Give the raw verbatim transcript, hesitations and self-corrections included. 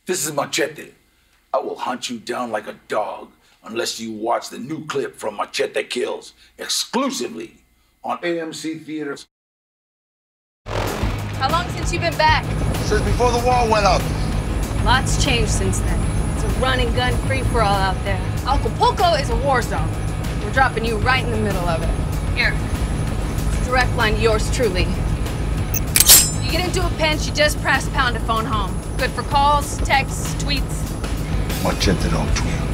This is Machete. I will hunt you down like a dog unless you watch the new clip from Machete Kills exclusively on A M C Theaters. How long since you've been back? Since before the wall went up. Lots changed since then. It's a run and gun free-for-all out there. Acapulco is a war zone. We're dropping you right in the middle of it. Here. It's a direct line to yours truly. You get into a pinch, you just press pound to phone home. Good for calls, texts, tweets. Machete don't tweet.